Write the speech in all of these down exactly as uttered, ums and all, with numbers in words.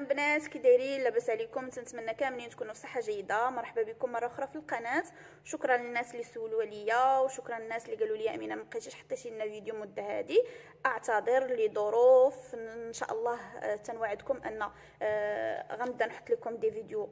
البنات، كي دايرين؟ لاباس عليكم؟ تنتمنى كاملين تكونوا في صحه جيده. مرحبا بكم مره اخرى في القناه. شكرا للناس اللي سولوا عليا، وشكرا للناس اللي قالوا لي امينه ما بقيتيش حطيتي لنا فيديو مده هذه. اعتذر لظروف، ان شاء الله تنوعدكم ان غنبدا نحط لكم دي فيديو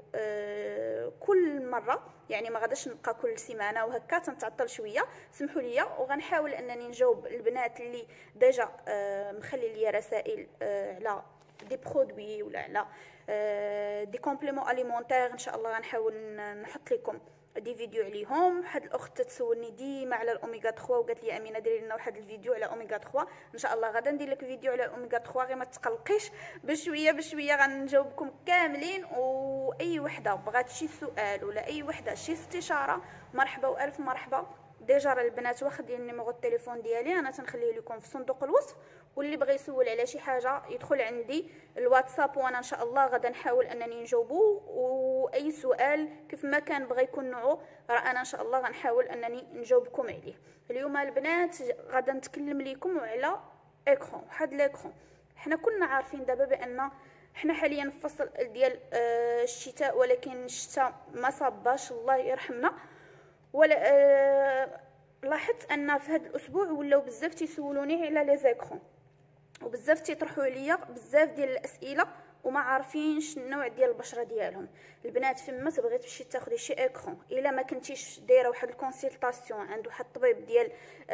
كل مره، يعني ما غاداش نبقى كل سيمانه وهكا، تنتعطل شويه، سمحوا لي. وغنحاول انني نجاوب البنات اللي ديجا مخلي لي رسائل على دي برودوي ولا على دي كومبليمون اليمونتير. ان شاء الله غنحاول نحط لكم دي فيديو عليهم. واحد الاخت تسولني ديما على الاوميغا ثلاثة وقالت لي امينه ديري لنا واحد الفيديو على اوميغا ثلاثة. ان شاء الله غدا ندير لك فيديو على اوميغا ثلاثة، غير ما تقلقيش، بشويه بشويه غنجاوبكم كاملين. واي وحده بغات شي سؤال ولا اي وحده شي استشاره، مرحبا والف مرحبا. ديجا راه البنات واخدين النيميرو التليفون ديالي، انا تنخليه لكم في صندوق الوصف، واللي بغى يسول على شي حاجه يدخل عندي الواتساب، وانا ان شاء الله غدا نحاول انني نجاوبو. واي سؤال كيف ما كان بغى يكون نوعو، راه انا ان شاء الله غنحاول انني نجاوبكم عليه. اليوم البنات غدا نتكلم لكم على اكرون، واحد ليكرون. حنا كنا عارفين دابا بان حنا حاليا في فصل ديال الشتاء، ولكن الشتاء ما صاباش، الله يرحمنا. ولا آه لاحظت ان في هذا الاسبوع ولاو بزاف تيسولوني على لي زيكرون، وبزاف تيطرحوا عليا بزاف ديال الاسئله وما عارفينش النوع ديال البشره ديالهم. البنات فيما تبغي تمشي تاخدي شي اكرون، الا ما كنتيش دايره واحد الكونسلطاسيون عند واحد الطبيب ديال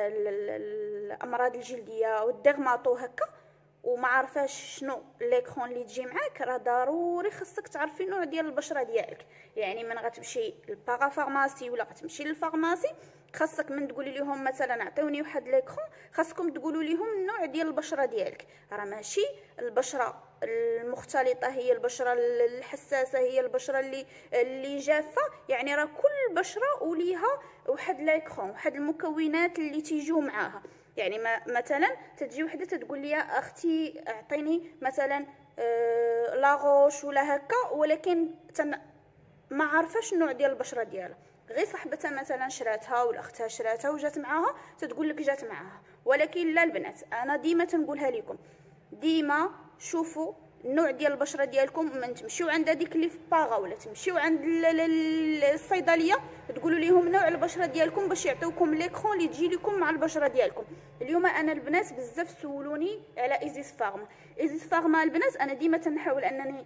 الامراض الجلديه والديرماتو هكا، وما عارفاش شنو ليكرون اللي تجي معاك، راه ضروري خصك تعرفي النوع ديال البشره ديالك. يعني من غتمشي للبارا فارماسي ولا غتمشي للفارماسي، خاصك من تقولي لهم مثلا عطيوني واحد ليكرون، خاصكم تقولوا لهم النوع ديال البشره ديالك. راه ماشي البشره المختلطه هي البشره الحساسه هي البشره اللي اللي جافه، يعني راه كل بشره وليها واحد ليكرون، واحد المكونات اللي تيجيو معاها. يعني ما مثلا تجي وحده تقول لي اختي اعطيني مثلا آه لاغوش ولا هكا، ولكن تن ما عارفاش النوع ديال البشره ديالها، غير صاحبتها مثلا شراتها ولا اختها شراتها وجات معاها تتقول لك جات معاها. ولكن لا البنات، انا ديما تنقولها لكم، ديما شوفوا النوع ديال البشره ديالكم. من تمشيو عند هذيك اللي في باغا ولا تمشيو عند الصيدليه تقولوا لهم نوع البشره ديالكم باش يعطيوكم ليكرون اللي تجي لكم مع البشره ديالكم. اليوم انا البنات بزاف سولوني على ايزيس فارما. ايزيس فارما البنات انا ديما تنحاول انني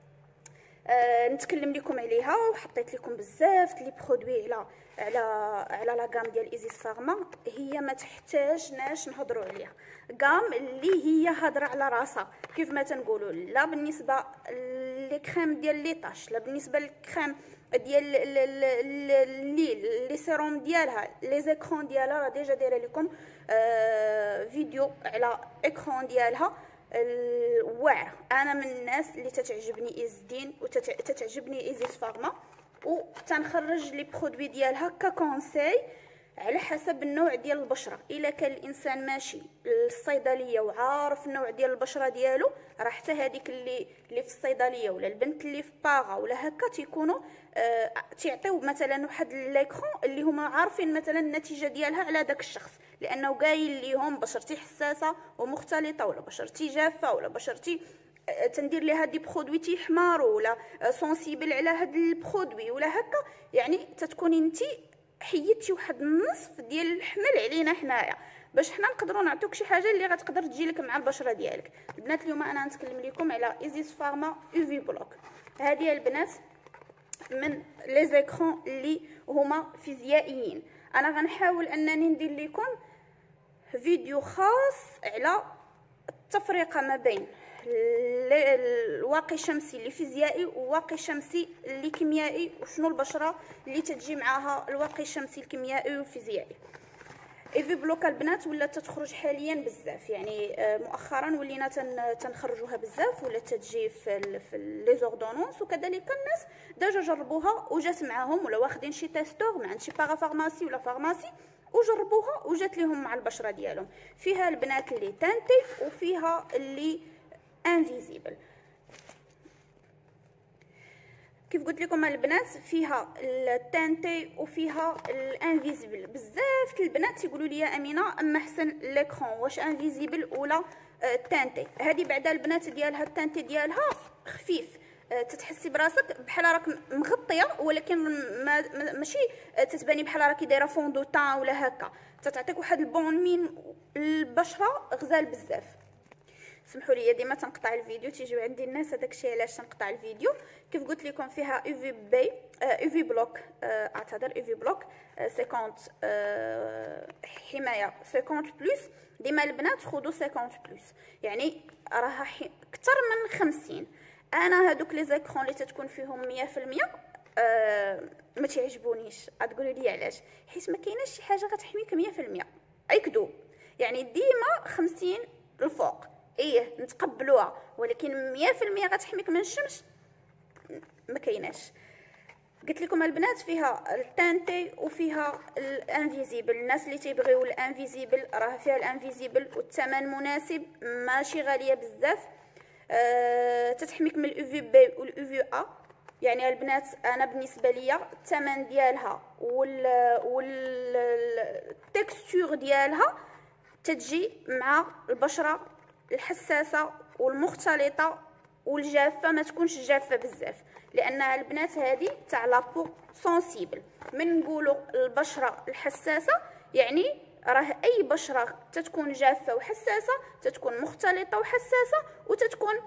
آه نتكلم لكم عليها، وحطيت لكم بزاف لي برودوي على على على لا غام ديال ايزيس فارما. هي ما تحتاجناش نهضروا عليها، غام اللي هي هضره على راسها كيف ما تنقولوا. لا بالنسبه لي كريم ديال لي طاش، لا بالنسبه للكريم ديال الليل، لي سيروم ديالها، لي زيكرون ديالها، راه ديجا دايره لكم آه فيديو على اكرون ديالها الواعره. انا من الناس اللي تتعجبني ايزدين وتتعجبني ايزيس فارما، وتنخرج لي برودوي ديالها ككونساي على حسب النوع ديال البشره. الا كان الانسان ماشي للصيدليه وعارف النوع ديال البشره ديالو، راه حتى هذيك اللي اللي في الصيدليه ولا البنت اللي في باغا ولا هكا تيكونوا آه تيعطيو مثلا واحد ليكرون اللي هما عارفين مثلا النتيجه ديالها على داك الشخص، لانه قايل ليهم بشرتي حساسه ومختلطه ولا بشرتي جافه ولا بشرتي تندير لها دي برودوي تيحماروا ولا سونسيبل على هاد البرودوي ولا هكا. يعني تتكوني انتي حيدتي واحد النصف ديال الحمل علينا حنايا باش حنا نقدروا نعطيوك شي حاجه اللي غتقدر تجي لك مع البشره ديالك. البنات اليوم انا نتكلم لكم على ايزيس فارما يو في بلوك. هذه البنات من لي زيكرون اللي هما فيزيائيين. انا غنحاول انني ندير لكم فيديو خاص على التفرقه ما بين الواقي الشمسي اللي فيزيائي وواقي شمسي اللي كيميائي، وشنو البشره اللي تجي معاها الواقي الشمسي الكيميائي والفيزيائي. ايفي بلوك البنات ولات تخرج حاليا بزاف، يعني مؤخرا ولينا تنخرجوها بزاف، ولا تجي في في لي زوردونونس، وكذلك الناس ديجا جربوها وجات معاهم، ولا واخدين شي تيستور مع شي بارا فارماسي ولا فارماسي وجربوها وجات لهم مع البشره ديالهم. فيها البنات اللي تانتي وفيها اللي انفيزيبل. كيف قلت لكم البنات فيها التانتي وفيها الانفيزيبل. بزاف البنات يقولوا لي يا امينه اما احسن ليكرون واش انفيزيبل ولا التانتي. هذه بعدا البنات ديالها التانتي ديالها خفيف، تتحسي براسك بحال راك مغطيه، ولكن ما ماشي تتباني بحال راكي دايره فوندو تان ولا هكا، تتعطيك واحد البون مين البشره غزال بزاف. سمحوا لي ديما تنقطع الفيديو، تيجيو عندي الناس هذاك الشيء علاش تنقطع الفيديو. كيف قلت لكم فيها يو في بي يو في بلوك، اعتذر يو في بلوك خمسين حمايه خمسين بلس. ديما البنات خذوا خمسين بلس، يعني راها اكثر من خمسين. انا هذوك لي زيكرون اللي تتكون فيهم مية في المية أه ما تعجبونيش. غتقولوا لي علاش؟ حيت ما كايناش شي حاجه غتحميك مية في المية، اي كذوب. يعني ديما خمسين الفوق ايه نتقبلوها، ولكن مية في المية غتحميك من الشمس ما كايناش. قلت لكم البنات فيها التانتي وفيها الانفيزيبل. الناس اللي تيبغيو الانفيزيبل راه فيها الانفيزيبل، والثمن مناسب ماشي غاليه بزاف. أه تتحميك من الاو في بي والاو في ا. يعني البنات انا بالنسبه ليا الثمن ديالها وال والتكستور ديالها تتجي مع البشره الحساسه والمختلطه والجافه، ما تكونش جافه بزاف، لان البنات هذه تاع لابو سونسيبل. من نقولوا البشره الحساسه يعني راه اي بشره تتكون جافه وحساسه، تتكون مختلطه وحساسه، وتتكون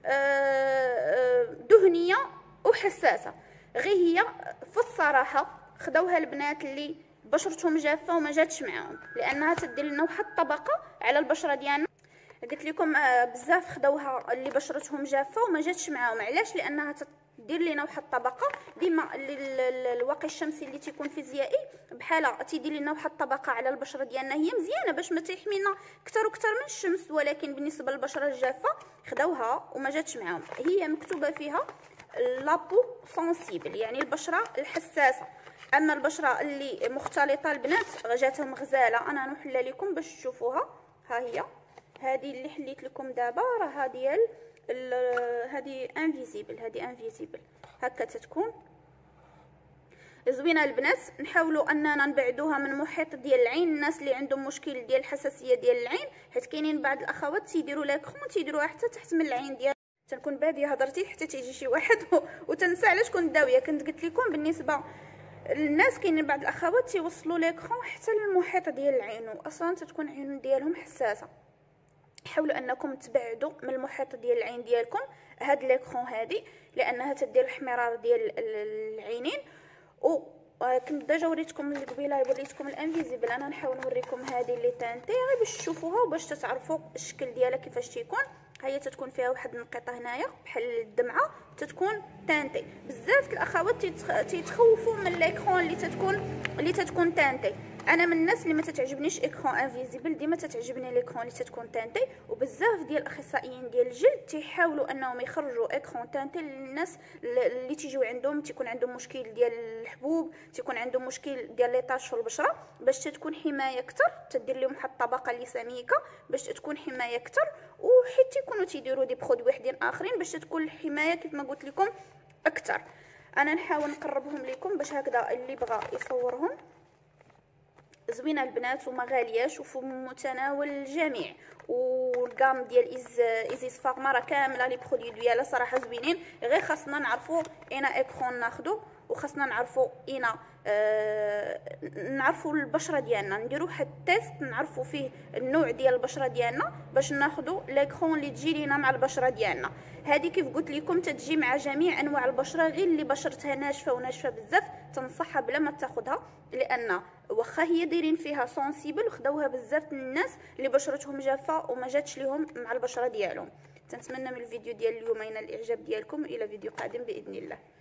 دهنيه وحساسه. غير هي في الصراحه خداوها البنات اللي بشرتهم جافه وما جاتش معاهم، لانها تدير لنا واحد الطبقه على البشره ديالنا. قلت لكم بزاف خداوها اللي بشرتهم جافه وما جاتش معاهم. علاش؟ لانها دير لينا واحد الطبقه. ديما الواقي الشمسي اللي تيكون فيزيائي بحالها تيدير لنا واحد الطبقه على البشره ديالنا، هي مزيانه باش ما تحمينا اكثر وكثر من الشمس، ولكن بالنسبه للبشره الجافه خداوها وما جاتش معاهم. هي مكتوبه فيها لابو سونسيبل، يعني البشره الحساسه. اما البشره اللي مختلطه البنات جاتهم غزاله. انا نحل لكم باش تشوفوها. ها هي هذه اللي حليت لكم دابا، راه ديال هذه انفيزيبل، هذه انفيزيبل هكا تتكون زوينه البنات. نحاولوا اننا نبعدوها من محيط ديال العين. الناس اللي عندهم مشكل ديال الحساسيه ديال العين، حيت كاينين بعض الاخوات تيديروا لاكرون تيديروها حتى تحت من العين ديال. تنكون باديه هضرتي حتى تيجي شي واحد وتنسى علاش كنت داويه. كنت قلت لكم بالنسبه الناس كاينين بعض الاخوات تيوصلوا لاكرون حتى للمحيط ديال العين، واصلا تتكون عين ديالهم حساسه. حاولوا انكم تبعدوا من المحيط ديال العين ديالكم هاد ليكرون هادي، لانها تدير الاحمرار ديال العينين. وكنت ديجا وريتكم اللي قبيله وريتكم الانفيزيبل. انا نحاول نوريكم هذه اللي تانتي غير باش تشوفوها وباش تعرفوا الشكل ديالها كيفاش تيكون. هي تتكون فيها واحد النقيطه هنايا بحال الدمعه، تتكون تانتي. بزاف الاخوات تيتخوفوا من ليكرون اللي تتكون اللي تتكون تانتي. انا من الناس اللي ما تتعجبنيش اكرون انفيزيبل، ديما تتعجبني ليكرون اللي تتكون تانتي. وبزاف ديال الاخصائيين ديال الجلد تيحاولوا انهم يخرجوا اكرون تانتي للناس اللي تيجيو عندهم تيكون عندهم مشكل ديال الحبوب، تيكون عندهم مشكل ديال لي طاش في البشره، باش تتكون حمايه اكثر. تدير لهم واحد الطبقه اللي سميكه باش تكون حمايه اكثر، وحيت يكونوا تيديروا دي برودوي وحدين اخرين باش تكون الحمايه كيف ما قلت لكم اكثر. انا نحاول نقربهم لكم باش هكذا اللي بغى يصورهم. زوينه البنات وما غالياش وفي متناول الجميع. والكام ديال إز ايزيس فارما راه كامله لي برودوي ديالها صراحه زوينين. غير خاصنا نعرفوا اين اكرون ناخذو، وخاصنا نعرفوا اين آه نعرفوا البشره ديالنا، نديروا واحد التيست نعرفوا فيه النوع ديال البشره ديالنا باش ناخذوا ليكرون اللي تجي لينا مع البشره ديالنا. هذه كيف قلت لكم تتجي مع جميع انواع البشره، غير اللي بشرتها ناشفه وناشفه بزاف تنصحها بلا ما تاخذها، لان واخا هي دايرين فيها سونسيبل وخداوها بزاف من الناس اللي بشرتهم جافه وما جاتش ليهم مع البشره ديالهم. تنتمنى من الفيديو ديال اليوم ينال الاعجاب ديالكم. الى فيديو قادم باذن الله.